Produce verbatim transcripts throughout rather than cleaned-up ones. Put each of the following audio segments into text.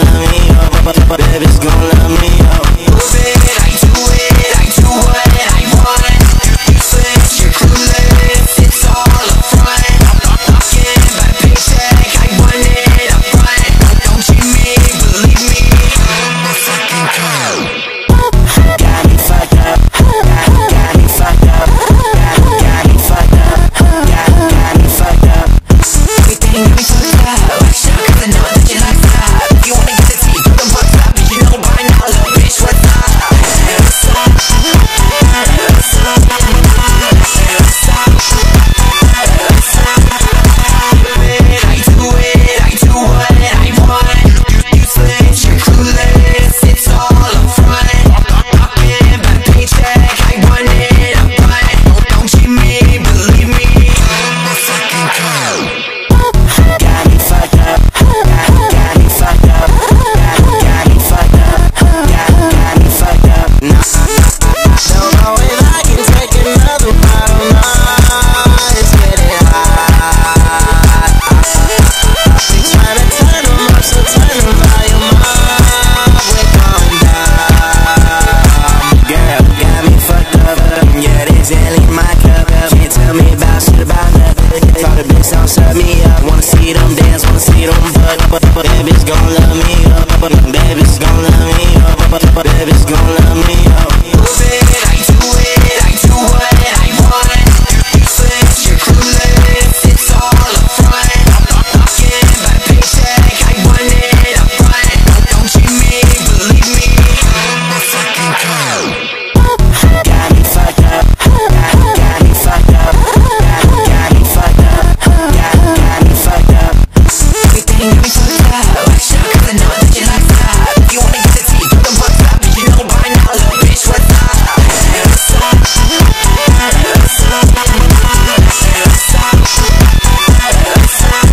love me up. Baby's gon' love me up. Move it, I do it, I do what I want. You switch, you're clueless, it's all a front. Talking about paycheck, I want it up front. Don't cheat me, believe me, I'm a fucking clown. Got me fucked up, got, got me fucked up, got, got me fucked up, got, got me fucked up. Everything got me fucked up. Watch out, cause I know that you like that. If you wanna get the tea, put them bucks up. You know by now, little bitch, what's up? What's up? What's up? What's up? I do it, I do what I want. You switch, you're clueless, it's all up front. Talking about paycheck, I want it up front. Don't, don't cheat me, believe me, I'm a fucking clown. Got me fucked up, got, got me fucked up, got, got me fucked up, got, got me fucked up. Nah, don't know if I can take another bottle, nah, it's getting hot. We tryna turn them up, so turn the volume up, we're going down. Girl, got me fucked up, yeah, this ain't my cup. Can't tell me about shit about nothing. Thought the bitch don't serve me up. Wanna see them dance, wanna see them butt. Baby's gon' love me up. Baby's gon' love me up. Baby's gon' love me up. Move it, I do it, I do what I want. You switch, you're clueless, it's all up front. Talking about paycheck, I want it up front. Don't cheat me, believe me, I'm a fucking clown. Got me fucked up, got, got me fucked up, got, got me fucked up, got, got me fucked up. Everything got me fucked up. Watch out, cause I know that you like that. If you wanna get the tea, put them bucks up. You know by now, little bitch, what's up? What's up? What's up? What's up? What's up?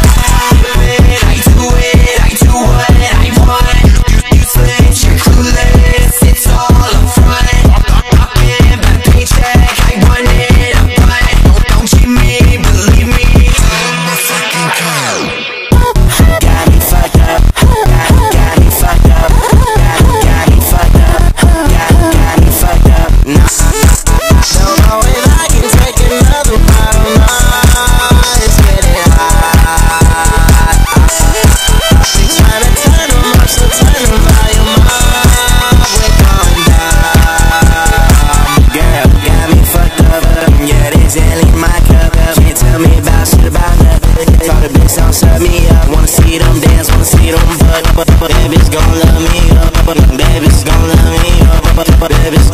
I do it, I do what I want. You switch, you're clueless, it's all up front. Talking about paycheck, I want it up front. Don't, don't cheat me, believe me, I'm a fucking clown. Got me fucked up, got, got me fucked up, got, got me fucked up, got, got me fucked up. Nah, don't know if I can take another bottle, nah, it's getting hot. We tryna turn them up, so turn the volume up, we're going down. Girl, got me fucked up, yeah, this ain't my cup. Can't tell me about shit about nothing. Thought the bitch don't serve me up. Wanna see them dance, wanna see them butt. Baby's gon' love me up. Baby's gon' love me up. Baby's